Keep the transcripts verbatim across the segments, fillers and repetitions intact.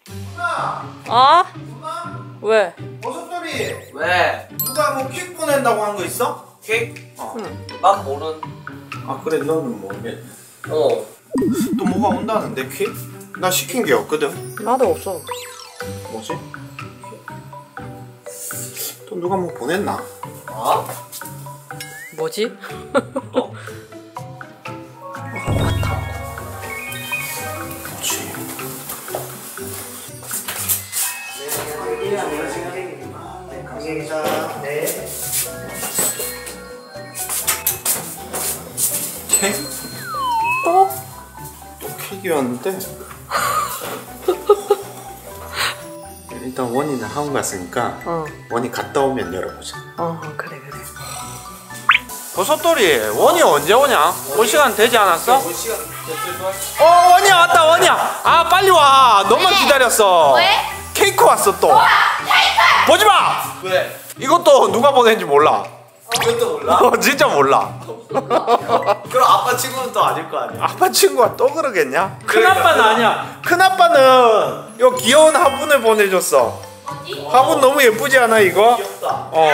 누나! 어? 누나? 왜? 버섯돌이! 왜? 누가 뭐 퀵 보낸다고 한 거 있어? 퀵? 어. 응. 난 모른. 아 그래 너는 모르겠네. 어. 또 뭐가 온다는데 퀵? 나 시킨 게 없거든. 나도 없어. 뭐지? 또 누가 뭐 보냈나? 아? 뭐지? 어? 그렇지. 감사합니다. 네. ኬ? 또? 또 ኬ이었는데. 일단 원이는 학원 갔으니까 어. 원이 갔다 오면 열어보자. 어 그래 그래. 버섯돌이 원이 언제 오냐? 올 시간 되지 않았어? 올 시간 됐을걸? 어 원이야 왔다 원이야. 아 빨리 와. 너만 기다렸어. 왜? 케이크 왔어 또. 케이크! 보지 마. 왜? 이것도 누가 보낸지 몰라. 이것도 몰라? 어, 진짜 몰라. 그럼 아빠 친구는 또 아닐 거 아니야? 아빠 친구가 또 그러겠냐? 큰 그러니까. 아빠는 아니야. 큰 아빠는 요 귀여운 화분을 보내줬어. 어디? 화분 너무 예쁘지 않아 이거? 귀엽다. 어.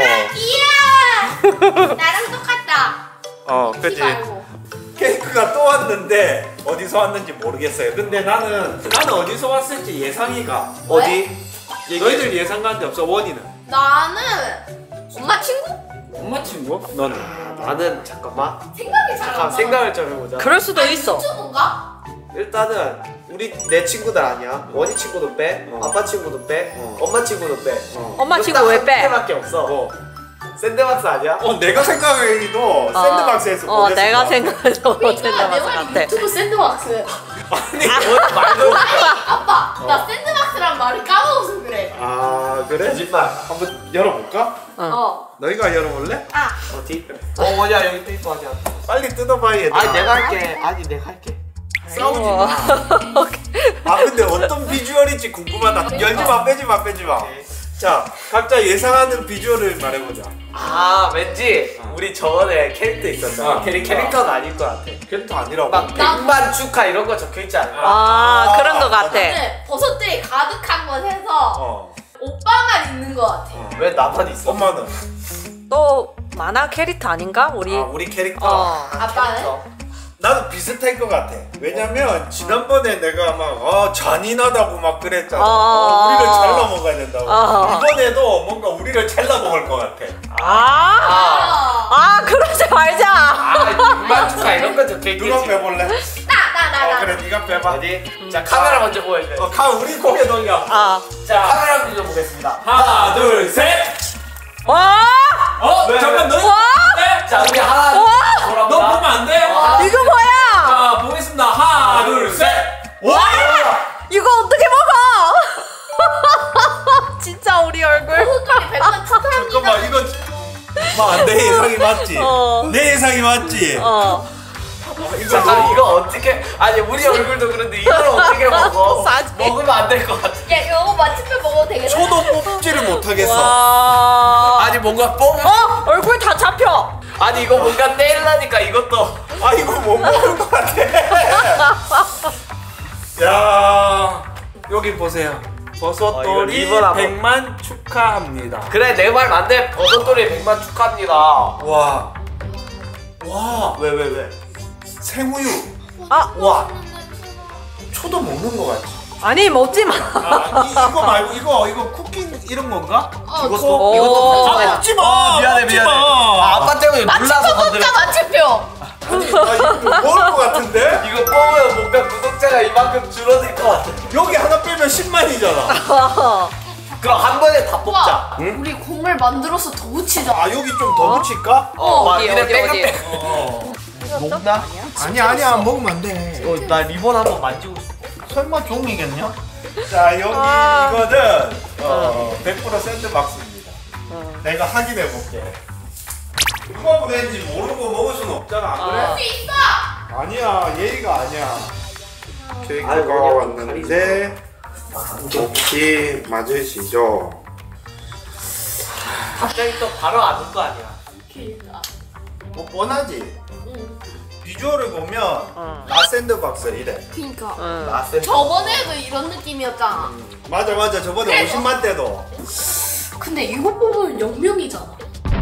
귀여워! 나랑 똑같다. 어, 잊지 그치. 말고. 케이크가 또 왔는데 어디서 왔는지 모르겠어요. 근데 나는 나는 어디서 왔을지 예상이가. 어디? 너희들 예상 가는 데 없어. 원이는. 나는 엄마 친구? 엄마 친구? 너는? 나는 잠깐만. 생각이 잘 안 아, 나. 생각을 좀 해보자. 그럴 수도 있어. 유튜브인가? 일단은 우리 내 친구들 아니야. 원희 친구도 빼, 어. 아빠 친구도 빼, 어. 엄마 친구도 빼. 어. 엄마 친구 왜 빼? 밖에 없어. 어. 샌드박스 아니야? 어 내가 생각하기도 샌드박스에서 어, 보냈을 내가 것 같아. 생각해도 그러니까 내 샌드박스 말이 같아. 유튜브 샌드박스. 아니 원 말도. 아빠, 나 샌드박스란 말을 까먹어서 그래. 아 그래? 거짓말. 한번 열어볼까? 어. 너희가 열어볼래? 아, 어디? 어 원희야 여기 페이퍼 하자. 빨리 뜯어봐 얘들아. 아니 내가 할게. 아니 내가 할게. 싸우지 마. 아 근데 어떤 비주얼일지 궁금하다. 열지 마, 빼지 마, 빼지 마. 자, 각자 예상하는 비주얼을 말해보자. 아 왠지 어. 우리 저번에 캐릭터 있었잖아. 어. 캐릭 캐릭터는 아닐 것 같아. 캐릭터 아니라고. 막 백만 축하 이런 거 적혀 있지 않아? 아, 아, 그런 거 같아. 근데 버섯들이 가득한 곳에서 어. 오빠만 있는 것 같아. 어. 왜 나만 있어? 엄마는? 또 만화 캐릭터 아닌가? 우리. 아, 우리 캐릭터. 어. 아빠는? 캐릭터. 나도 비슷할 것 같아. 왜냐면 지난번에 내가 막 아, 잔인하다고 막 그랬잖아. 어. 어, 우리를 잘라 먹어야 된다고. 어. 이번에도 뭔가 우리를 잘라 먹을 것 같아. 아, 아, 아 그러지 말자. 아 백만 축하 이런 거 적혀 있겠지. 누가 빼볼래? 나, 나, 나, 어 나. 그래 네가 빼봐. 어디? 자 카메라 먼저 보여줘. 어, 가 우리 고개 돌려. 아, 자 카메라 먼저 보겠습니다. 하나, 둘, 셋. 와, 어, 왜? 잠깐 너. 와, 네. 자 우리 하나. 와, 돌아보자. 너 보면 안 돼. 아. 이거 뭐야? 자, 보겠습니다. 하나, 둘, 셋. 와! 이거 어떻게 먹어? 진짜 우리 얼굴. 버섯들이 백만 축하합니다. 잠깐만 이거 막 내 예상이 맞지? 어. 내 예상이 맞지? 어. 이거 잠깐 너 이거 어떻게? 아니 우리 얼굴도 그런데 이걸 어떻게 먹어? 사진. 먹으면 안 될 것 같아. 야, 이거 마침표 먹어도 되겠다. 초도 뽑지를 못하겠어. 와. 아니 뭔가 뽕. 어, 얼굴 다 잡혀. 아니 이거 뭔가 떼려니까 이것도. 아 이거 못 먹을 것 같아. 야 여기 보세요. 어, 이거 버섯돌이 리본 한번. 백만 축하합니다. 그래 내 말 맞네. 버섯돌이 백만 축하합니다. 와, 와, 왜 왜 왜? 생우유. 아, 와, 초도 먹는 것 같지? 아니 먹지 마. 아, 이, 이거 말고 이거 이거 쿠킹 이런 건가? 어, 이것도 오. 이것도 아, 먹지 마. 미안해 먹지 미안해. 마. 아, 아빠 때문에 몰라서 마침표 건드려. 먹자, 마침표. 아니, 나 이거 좀 먹을 것 같은데? 이거 뽑으면 뭔가 구독자가 이만큼 줄어들 것 같아. 여기 하나 빼면 십만이잖아. 그럼 한 번에 다 뽑자. 오빠, 우리 공을 만들어서 더 붙이자. 아 여기 좀 더 붙일까? 어, 막 어디, 이래 어디, 빼고 어디? 빼고. 어. 녹나? 아니야 아니야 먹으면 안 돼. 어, 나 리본 한번 만지고 싶어. 설마 종이겠냐? 자 여기 아. 이거는 어, 백 퍼센트 샌드박스입니다. 어. 내가 확인해 볼게. 누가 보낸지 모르고 먹을 수는 없잖아. 안 그래? 할 수 있어. 아니야 예의가 아니야. 아유, 케이크가 뭐냐, 왔는데 혹시 맞으시죠? 갑자기 또 바로 안 올 거 아니야. 그러니까. 뭐 뻔하지? 응. 비주얼을 보면 어. 나 샌드박스 이래. 그니까 응. 나 샌드. 저번에도 이런 느낌이었잖아. 맞아 맞아 저번에 그래. 오십만 때도. 근데 이거 보면 영명이잖아.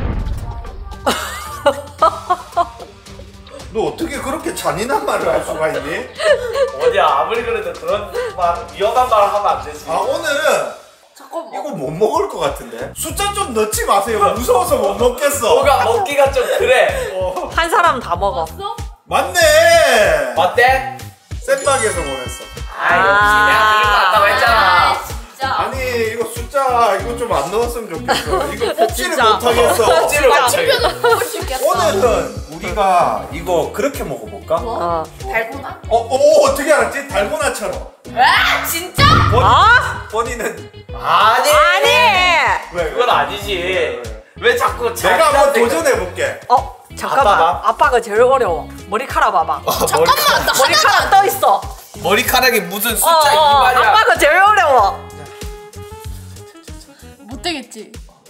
너 어떻게 그렇게 잔인한 말을 할 수가 있니? 어디야 아무리 그래도 그런 말 위험한 말을 하면 안 되지. 아 오늘은 잠깐만. 이거 못 먹을 것 같은데. 숫자 좀 넣지 마세요. 무서워서 못 먹겠어. 뭐가 먹기가 좀 그래. 어. 한 사람 다 먹어. 봤어? 맞네. 어때? 샌박에서 보냈어. 아 역시 내가 그럴 것 같다고 했잖아. 아 진짜. 아니 이거 숫자 이거 좀 안 넣었으면 좋겠어. 이거 뽑지를 진짜. 못하겠어. 찌를 맞춰. 맞춤표는 뽑을 수 있겠어. 오늘은 우리가 이거 그렇게 먹어볼까? 뭐? 어. 달고나? 어, 어 어떻게 알았지? 달고나처럼. 아 진짜? 아? 본인은 아니. 아니. 왜? 그건 아니지. 왜 자꾸 내가 한번 자기한테 도전해 볼게. 어 잠깐만. 아빠가? 아빠가 제일 어려워. 머리카락 봐봐. 잠깐만 나 머리카락 떠 있어. 머리카락이 무슨 어, 숫자 어, 어. 이말이야. 아빠가 제일 어려워. 못 되겠지.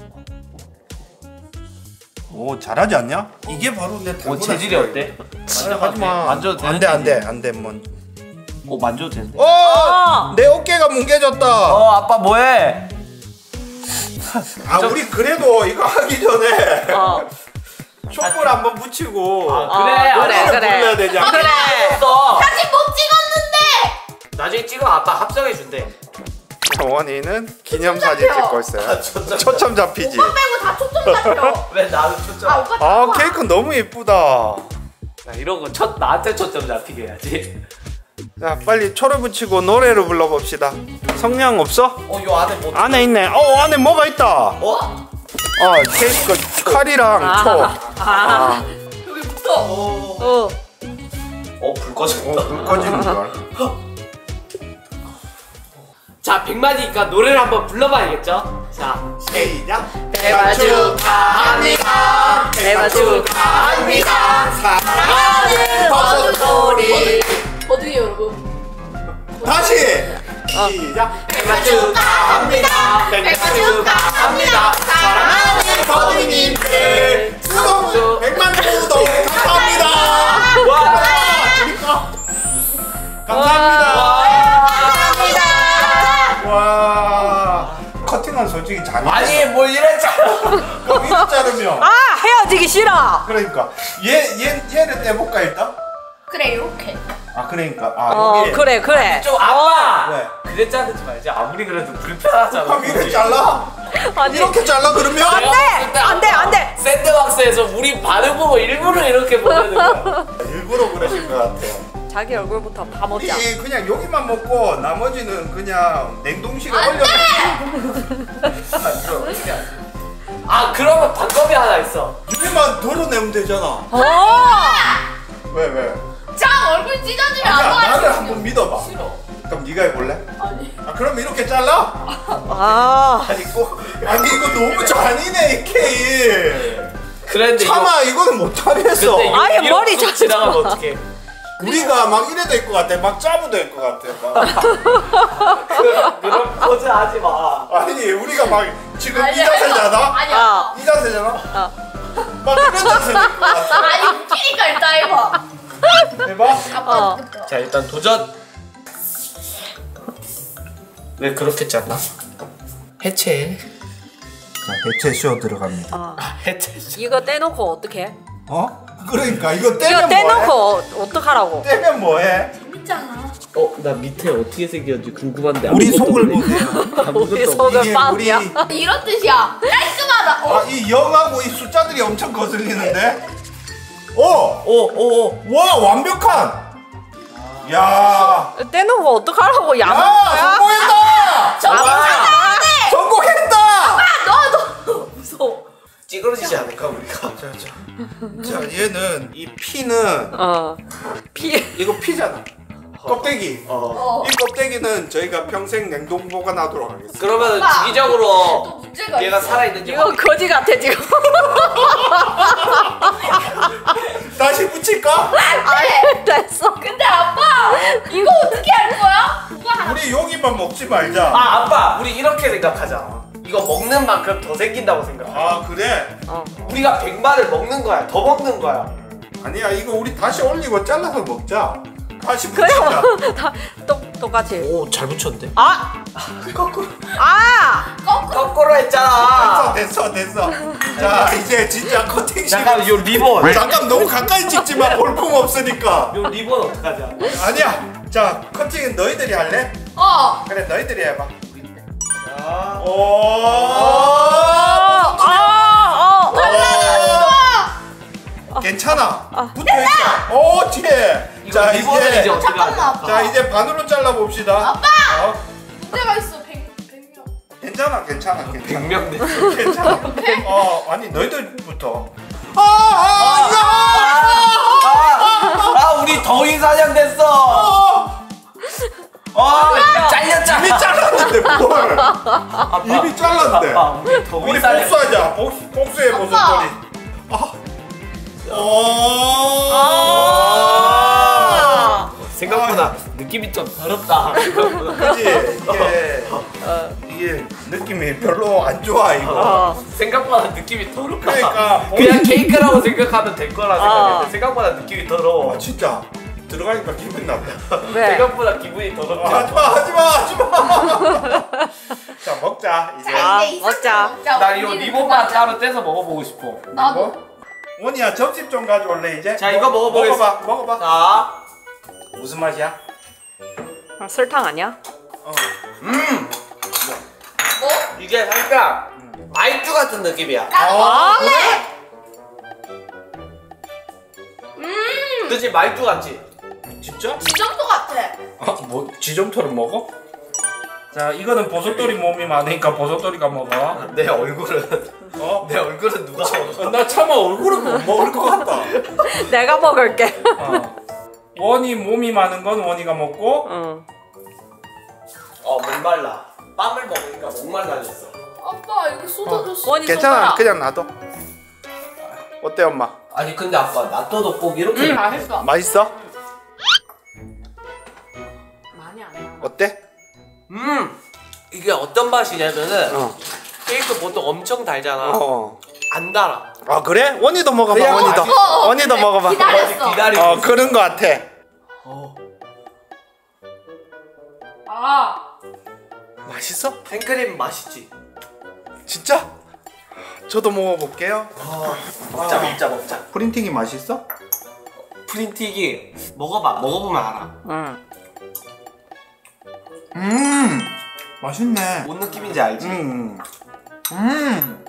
오 잘하지 않냐? 이게 바로 내 달고나. 어, 재질이 어때? 하지 마. 만져도 되는 안돼 안돼 안돼 뭐. 어 만져도 되는데. 어! 어. 내 어깨가 뭉개졌다. 어 아빠 뭐해? 아 우리 그래도 이거 하기 전에 어. 촛불 한번 붙이고 아, 그래, 어, 노래를 그래 그래. 불러야 되지 않나? 그래. 했어. 사진 못 찍었는데. 나중에 찍어 아빠 합성해 준대. 원이는 기념사진 찍고 있어요. 초점 잡히지. 오빠 빼고 다 초점 잡혀. 왜 나는 초점? 아 오빠 아 잡아. 케이크 너무 예쁘다. 나 이런 거 첫 나한테 초점 잡히게 해야지. 자 빨리 초를 붙이고 노래를 불러봅시다. 성냥 없어? 어요 안에 뭐? 안에 있네. 어 안에 뭐가 있다. 어? 어 케이크 칼이랑 초. 아. 여기 붙어. 어. 어. 어불 꺼졌다. 어, 불 꺼지는 걸. 자 백만이니까 노래를 한번 불러봐야겠죠? 자 시작. 생일 축하합니다. 생일 축하합니다. 사랑하는 버섯돌이. 어디에요 여러분? 다시. 시작. 생일 축하합니다. 생일 축하합니다. 사랑하는 버디님들. 구독 백만 구독 감사합니다. 와! 감사합니다. 와. 커팅은 솔직히 잘했어. 아니 뭘 이랬잖아. 그럼 이거 자르면. 아 헤어지기 싫어. 그러니까 얘 얘 얘를 떼볼까 일단? 그래 이렇게. 아 그러니까 아 어 여기. 그래 그래. 좀 아빠. 왜? 그래 자르지 말지. 아무리 그래도 불편하잖아. 그럼 이렇게 잘라? 아니 이렇게 잘라 그러면? 안돼 안돼 안돼. 샌드박스에서 우리 반응 보고 일부러 이렇게 보내는 거야. 일부러 그러신 것 같아요. 자기 얼굴부터 다 먹자. 우리 그냥 여기만 먹고 나머지는 그냥 냉동실에 올려. 아 그러면 방법이 하나 있어. 여기만 덜어내면 되잖아. 어. 왜 왜? 자 얼굴 찢어지면 아니야 아빠가 나를 싫어. 한번 믿어봐. 싫어. 그럼 네가 해볼래? 아니. 아 그럼 이렇게 잘라? 아. 아니 꼭 아니 이거 너무 잔인해 이 케이. 그런데 참아 이거는 못하겠어. 근데 아예 이렇게 머리 쏙 자체가- 지나가면 어떡해. 우리가 막 이래 될 것 같아. 막 짜부 될 것 같아. 막. 그런, 그런 포즈 하지 마. 아니 우리가 막 지금 이 아니야, 자세잖아. 아니야. 아. 이 자세잖아. 어. 막 이런 자세 될 것 같아. 아니 웃기니까 일단 해봐. 해봐. 아빠 어. 웃겨. 자 일단 도전. 왜 그렇게 잘라? 해체. 자 해체 쇼 들어갑니다. 어. 해체. 이거 떼놓고 어떡해? 어? 그러니까 이거 이거 떼면 떼놓고 뭐해? 어- 어떡하라고? 떼면 뭐해? 재밌잖아. 어, 나 밑에 어떻게 생겼는지 궁금한데. 우리 아무것도 속을 없네. 보세요. 우리 아무것도 속은 이게 빵이야. 우리 이런 뜻이야. 깔끔하다. 어? 아 이 영하고 이 숫자들이 엄청 거슬리는데. 오, 오, 오, 오. 와 완벽한. 야, 떼놓고 어떡하라고 야 야망이야? 성공했다. 아, 성공했다. 너너 무서워. 찌그러지지 않을까 우리가? 자, 자, 자 얘는 이 피는 어. 피. 이거 피잖아. 껍데기. 어. 어. 이 껍데기는 저희가 평생 냉동 보관하도록 하겠습니다. 그러면 아빠. 또 주기적으로 문제가 얘가 있어. 살아있는지 이거 거지 같아 지금. 다시 붙일까? 아니 됐어. 근데 아빠 이거 어떻게 할 거야? 누가 하나? 우리 여기만 먹지 말자. 아 아빠 우리 이렇게 생각하자. 이거 먹는 만큼 더 생긴다고 생각해. 아 그래? 어. 우리가 백만을 먹는 거야. 더 먹는 거야. 아니야 이거 우리 다시 올리고 잘라서 먹자. 다시 그래요. 붙이자. 다 똑, 똑같이. 오, 잘 붙였는데? 아! 거꾸로. 아! 거꾸로 했잖아. 됐어 됐어 됐어. 자 이제 진짜 커팅 시간. 잠깐, 요 리본. 잠깐 너무 가까이 찍지 마. 볼품 없으니까. 요 리본 어떡하냐? 아니야. 자 커팅은 너희들이 할래? 어. 그래 너희들이 해봐. 자. 오. 아! 어! 괜찮아. 붙어 있어. 오, 뒤에. 자 리본을 이제 이제 어떻게 잠깐만, 하냐? 아빠. 자 이제 반으로 잘라 봅시다. 아빠! 어? 문제가 있어. 백, 백 명. 괜찮아, 괜찮아, 괜찮아. 백 명 됐어. 괜찮아. 어, 아니 너희들부터. 아, 아, 야! 아, 아, 우리 더위 사냥 됐어. 아, 잘렸잖아. 이미 잘랐는데 뭘? 이미 잘랐는데. 아빠, 우리 더위 우리 사냥. 복수하자. 복수, 복수의 아빠. 모습들이. 아. 오. 아! 생각보다 느낌이 좀 더럽다. 그지 이게 이게 느낌이 별로 안 좋아 이거. 어. 생각보다 느낌이 더럽다. 그러니까 그냥 케이크라고 생각하면 될 거라 어. 생각했는데 생각보다 느낌이 더러워. 아 진짜 들어가니까 기분 나빠. 왜? 생각보다 기분이 더럽지. 아, 하지마 하지마 하지마. 자 먹자 이제. 아, 자, 이제 이 먹자. 상태로 먹자. 나 이거 우리는 리본만 그만. 따로 떼서 먹어보고 싶어. 나도. 뭐? 원이야 점심 좀 가져올래 이제? 자, 이거 먹어보겠습니다. 먹어봐 먹어봐. 자, 무슨 맛이야? 아, 설탕 아니야? 음, 뭐? 이게 살짝 마이쮸 같은 느낌이야. 아, 그래? 그치, 마이쮸 같지? 진짜? 이 정도 같아. 아, 뭐 지점토를 먹어? 자 이거는 버섯돌이 몸이 많으니까 버섯돌이가 먹어. 내 얼굴은 어? 내 얼굴은 누가 먹어? 나 차마 얼굴은 못 먹을 것 같다. 내가 먹을게. 어. 원이 몸이 많은 건 원이가 먹고. 응. 어, 목말라. 빵을 먹으니까 목말라졌어. 아빠 이거 쏟아졌어. 원이 괜찮아 쏟아라. 그냥 놔둬. 어때 엄마? 아니 근데 아빠 낫또도 꼭 이렇게 응, 맛있어. 맛있어? 많이 안 나. 어때? 음, 이게 어떤 맛이냐면은 어. 케이크 보통 엄청 달잖아. 어. 안 달아. 아 그래? 원이도 먹어봐. 그냥 원이도. 맛있어. 원이도 먹어봐. 기다렸어. 기다리고 어 있어. 그런 거 같아. 어. 아. 맛있어? 생크림 맛있지? 진짜? 저도 먹어볼게요. 먹자 먹자 먹자. 프린팅이 맛있어? 프린티기 먹어봐. 먹어보면 알아. 응. 음 맛있네. 뭔 느낌인지 알지? 음. 음.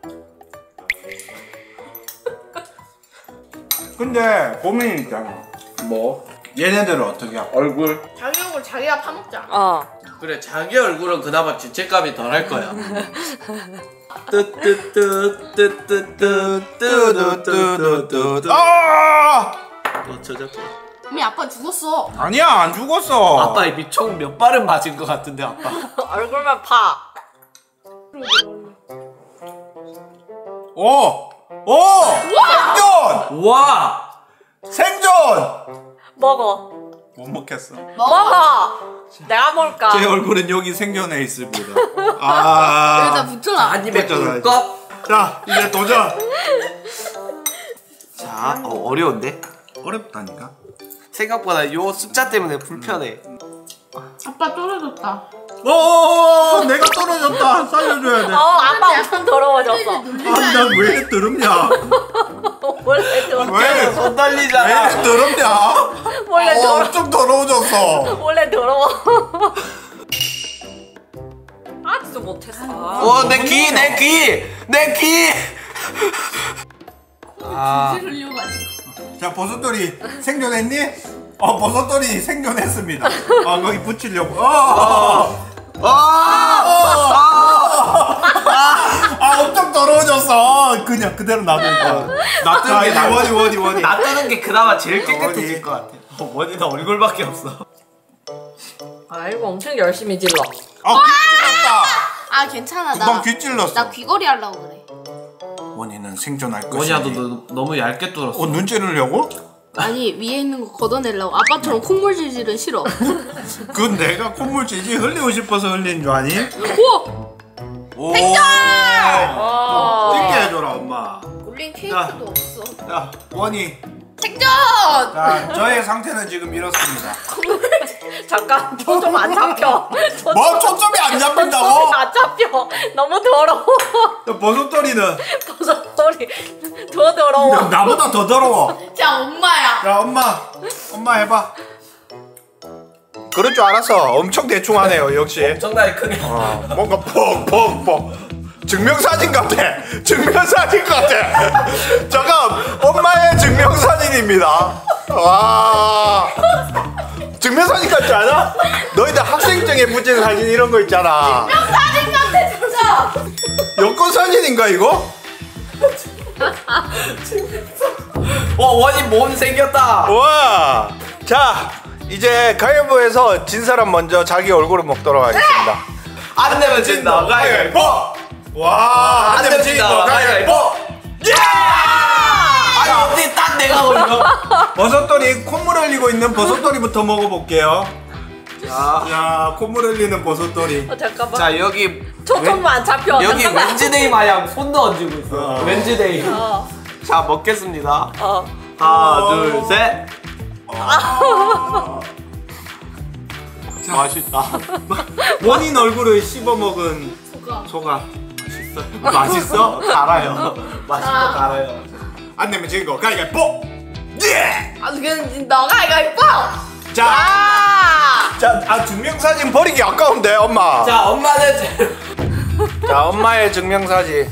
근데 고민이 있잖아. 뭐? 얘네들은 어떻게 해? 얼굴? 자기 얼굴 자기가 파먹자. 어. 그래, 자기 얼굴은 그나마 죄책감이 덜 할 거야. 뜨뜨뜨뜨뜨뜨뜨뜨뜨뜨뜨. 아! 너 저저 이미 아빠 죽었어. 아니야 안 죽었어. 아빠 입이 총 몇 발은 맞은 것 같은데 아빠. 얼굴만 파. 오! 오! 생존! 와! 생존! 먹어. 못 먹겠어. 먹어. 내가 먹을까? 제 얼굴은 여기 생존해 있습니다. 아. 여기다 붙여놔. 한 입에 어쩌나, 꿀꺽. 자 이제 도전. 자, 어, 어려운데? 어렵다니까. 생각보다 요 숫자 때문에 불편해. 아빠 떨어졌다. 오, 내가 떨어졌다. 살려줘야 돼. 어, 아빠 엄청 더러워졌어. 아니 난왜 이렇게 더럽냐? 원래 더러. 왜? 손 왜 떨리잖아. 이렇게 더럽냐? 원래 어, 더러. 엄청 더러워졌어. 원래 더러워. 아직도 못했어. 어, 내 귀, 내 귀, 내 귀. 아, 질 흘려가지고. 자 버섯돌이 생존했니? 어 버섯돌이 생존했습니다. 아 거기 붙이려고. 어, 어, 어. 아, 아, 아 엄청 더러워졌어. 그냥 그대로 놔두니까. 놔두는 게 나. 원이 원이 원이. 놔두는 게 그나마 제일 깨끗해질 어디? 것 같아. 어, 원이는 얼굴밖에 없어. 아이고 엄청 열심히 질러. 아 귀 찔렀다. 아 괜찮아. 금방 나, 귀 찔렀어. 나 귀걸이 하려고 그래. 원이는 생존할 것이지. 원이야, 너, 너 너무 얇게 뚫었어. 어, 눈 찌르려고? 아니 위에 있는 거 걷어내려고. 아빠처럼 콧물 질질은 싫어. 그건 내가 콧물 지지 흘리고 싶어서 흘린 줄 아니? 오! 오. 어. 찍게 해줘라 엄마. 올린 케이크도 없어. 자 원이 생존. 자, 저의 상태는 지금 이렇습니다. 잠깐 초점 안 잡혀. 뭐 초점이 안 잡힌다고? 초점이 안 잡혀. 너무 더러워. 버섯돌이는 버섯돌이 더 더러워. 나보다 더 더러워. 자 엄마야. 야 엄마, 엄마 해봐. 그럴 줄 알았어. 엄청 대충 하네요 역시. 엄청나게 크게. 어, 뭔가 펑펑펑 증명사진 같아. 증명사진 같아. 잠깐, 엄마의 증명사진입니다. 와, 증명사진 같지 않아? 너희들 학생증에 붙이는 사진 이런 거 있잖아. 사진 같아 진짜. 여권 사진인가 이거? 와 원이 몸 생겼다. 와, 자 이제 가위바위보에서 진 사람 먼저 자기 얼굴을 먹도록 하겠습니다. 안 내면 진다. 가위바위보. 와, 안 되면 진다. 가위바위보. 예! 아니 어떻게 딱 내가 걸려? 버섯돌이 콧물 흘리고 있는 버섯돌이부터 먹어볼게요. 자, 야, 콧물 흘리는 버섯돌이. 어, 잠깐만. 자 여기 초점만 안 잡혀. 여기 잠깐만. 웬즈데이 마냥 손도 얹고 있어. 어. 웬즈데이. 어. 자 먹겠습니다. 어. 하나 둘 셋. 맛있다. 원인 얼굴을 씹어 먹은 소가. 소가 맛있어. 맛있어? 달아요. 맛있고 아. 달아요. 안 내면 진 거 가위바위보. 예! 아 그냥 너가 이거 이뻐. 자, 아! 자, 아 증명사진 버리기 아까운데 엄마. 자, 자 엄마는 제- 자 엄마의 증명사진.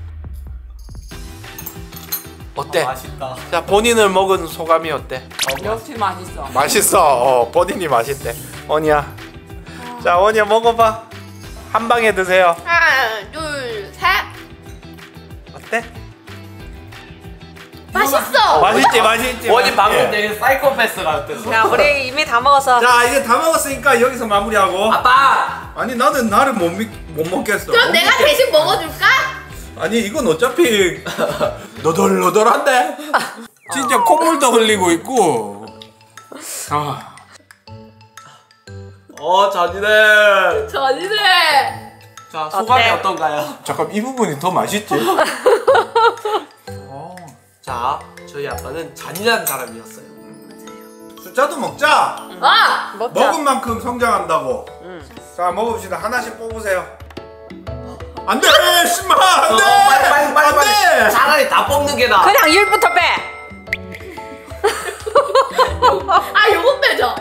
어때? 아, 맛있다. 자, 본인을 먹은 소감이 어때? 역시 맛있어. 맛있어. 어, 본인이 맛있대. 원이야. 자, 원이야 먹어봐. 한 방에 드세요. 하나 둘 셋. 어때? 맛있어. 맛있지, 맛있지. 원이 방금 맛있지? 되게 사이코패스 같았어. 야 우리 이미 다 먹었어. 자, 이제 다 먹었으니까 여기서 마무리하고. 아빠. 아니 나는 나를 못, 믿, 못 먹겠어. 그럼 못 내가 먹겠어. 대신 먹어줄까? 아니 이건 어차피 너덜너덜한데. 진짜 콧물도 흘리고 있고. 아, 어 잔인해. 전이네. 자 소감이 어때? 어떤가요? 잠깐 이 부분이 더 맛있지? 어. 자 저희 아빠는 잔인한 사람이었어요. 숫자도 먹자. 아. 먹자. 먹은 만큼 성장한다고. 응. 자 먹읍시다. 하나씩 뽑으세요. 안돼, 신마 안돼. 어, 빨리 빨리 빨리 빨리. 안돼. 차라리 다 뽑는 게 나아. 그냥 일부터 빼. 아 요거 빼자.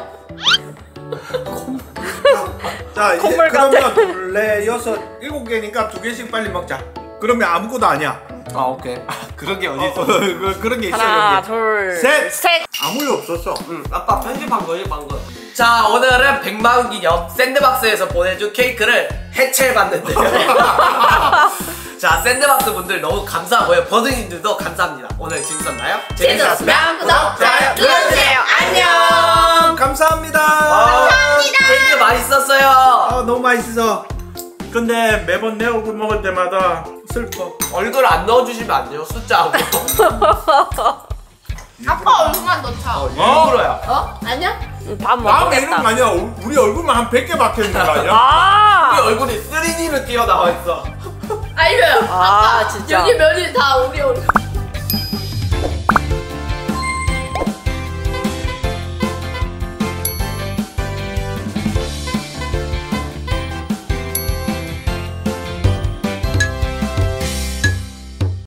자 이제 콧물 그러면 같아. 둘, 넷, 여섯, 일곱 개니까 두 개씩 빨리 먹자. 그러면 아무것도 아니야. 아 오케이. 그런 게 어디 어, 있어? 그, 그런 게 있어 하나, 여기. 둘, 셋. 셋. 아무 일 없었어. 응, 아빠 편집한 거지 방금. 자 오늘은 백만 기념 샌드박스에서 보내준 케이크를 해체해봤는데요. 자 샌드박스 분들 너무 감사하고요. 버드님들도 감사합니다. 오늘 재밌었나요? 재밌었으면 구독, 좋아요 눌러주세요. 안녕. 감사합니다. 감사합니다. 케이크 맛있었어요. 아 너무 맛있어. 근데 매번 내 얼굴 먹을 때마다 슬퍼. 얼굴 안 넣어주시면 안 돼요. 숫자하고. 아빠 얼굴만 넣자. 어, 일부러야. 어? 아니야? 응, 밥 다음에 이런 거 먹겠다. 아니야. 우리 얼굴만 한 백 개 박혀있는 거 아니야? 우리 아. 얼굴이 쓰리디로 튀어나와 있어. 아니면 아, 아빠 진짜. 여기 면이 다 우리 얼굴.